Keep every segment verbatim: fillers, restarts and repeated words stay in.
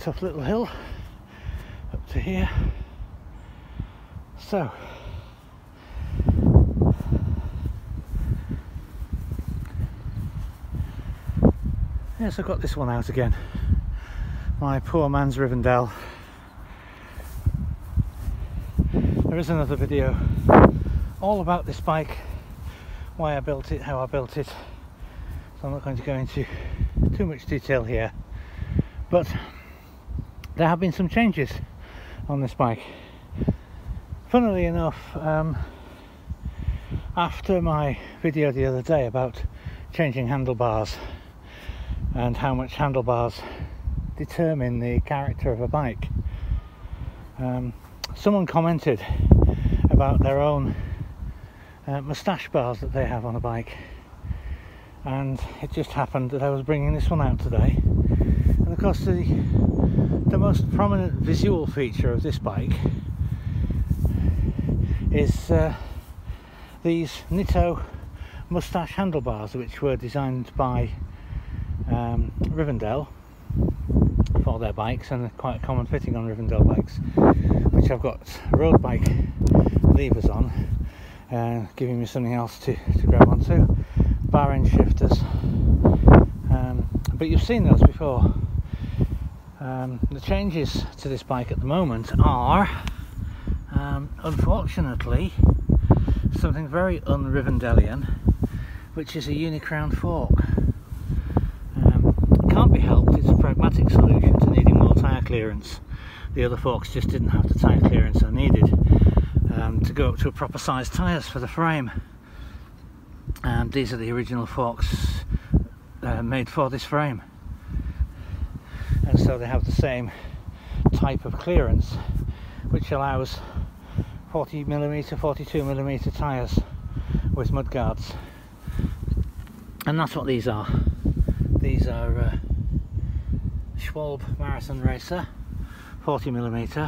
tough little hill up to here. So yes, I've got this one out again, my poor man's Rivendell. There is another video all about this bike, why I built it, how I built it, so I'm not going to go into too much detail here, but there have been some changes on this bike. Funnily enough, um, after my video the other day about changing handlebars and how much handlebars determine the character of a bike, um, someone commented about their own uh, moustache bars that they have on a bike, and it just happened that I was bringing this one out today. And of course the, the most prominent visual feature of this bike is uh, these Nitto moustache handlebars, which were designed by um, Rivendell for their bikes, and are quite a common fitting on Rivendell bikes, which I've got road bike levers on, uh, giving me something else to, to grab onto, bar end shifters, um, but you've seen those before. Um, the changes to this bike at the moment are um, unfortunately something very un-Rivendellian, which is a unicrown fork. Um, it can't be helped, it's a pragmatic solution to needing more tyre clearance. The other forks just didn't have the tyre clearance I needed um, to go up to a proper size tyres for the frame. And these are the original forks uh, made for this frame, and so they have the same type of clearance, which allows forty millimeter, forty-two millimeter tyres with mudguards, and that's what these are. These are uh, Schwalbe Marathon Racer forty millimeter.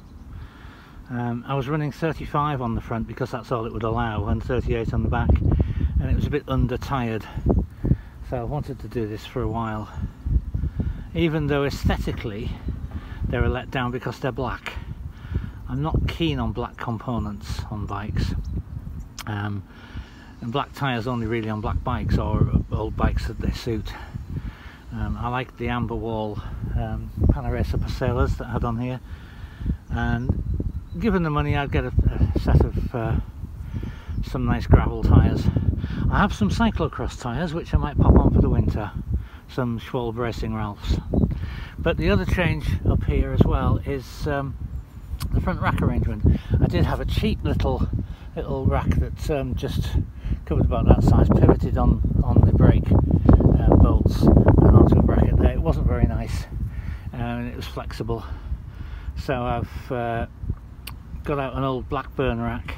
Um, I was running thirty-five on the front because that's all it would allow, and thirty-eight on the back, and it was a bit under tired, so I wanted to do this for a while, even though aesthetically they're a letdown because they're black. I'm not keen on black components on bikes, um, and black tyres only really on black bikes or old bikes that they suit. um, I like the amber wall um, Panaracer Paselas that I had on here, and given the money I'd get a, a set of uh, some nice gravel tyres. I have some cyclocross tyres which I might pop on for the winter, some Schwalbe Racing Ralphs. But the other change up here as well is um, the front rack arrangement. I did have a cheap little little rack that um, just covered about that size, pivoted on, on the brake uh, bolts and onto a bracket there. It wasn't very nice, and it was flexible. So I've uh, got out an old Blackburn rack,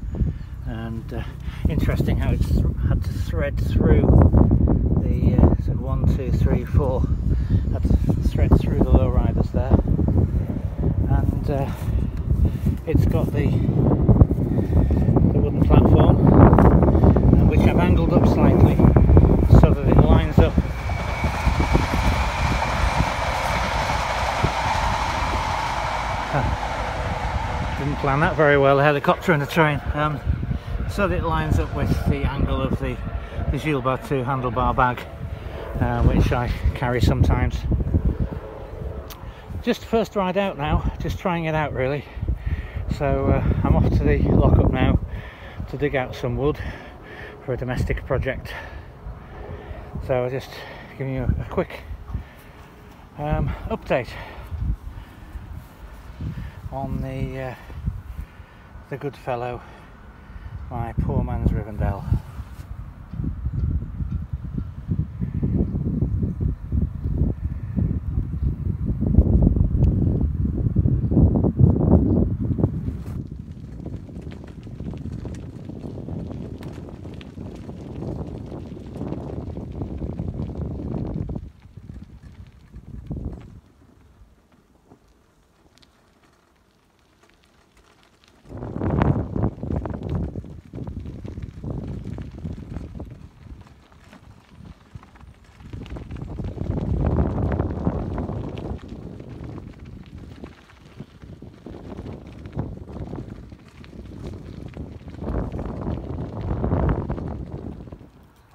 and uh, interesting how it's had to thread through the uh, so one, two, three, four. Had to thread through the lowriders there, and uh, it's got the the wooden platform, uh, which I've angled up slightly so that it lines up. Didn't plan that very well, a helicopter and a train. Um, so that it lines up with the angle of the, the Gilles Bartou handlebar bag, uh, which I carry sometimes. Just first ride out now, just trying it out really. So uh, I'm off to the lockup now to dig out some wood for a domestic project. So I'll just give you a, a quick um, update on the uh, the good fellow, my poor man's Rivendell.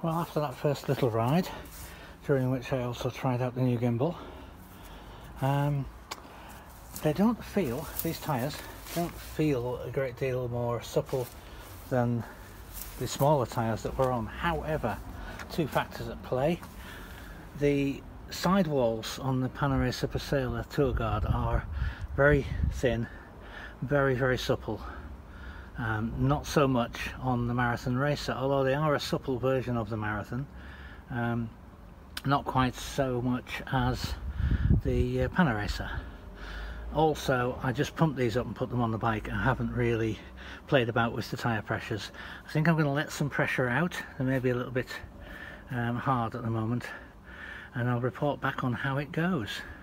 Well, after that first little ride, during which I also tried out the new gimbal, um, they don't feel, these tyres don't feel a great deal more supple than the smaller tyres that we're on. However, two factors at play. The sidewalls on the Panaracer Persaler Tour Guard are very thin, very very supple. Um, not so much on the Marathon Racer, although they are a supple version of the Marathon. Um, not quite so much as the uh, Panaracer. Also, I just pumped these up and put them on the bike. I haven't really played about with the tyre pressures. I think I'm going to let some pressure out. They may be a little bit um, hard at the moment, and I'll report back on how it goes.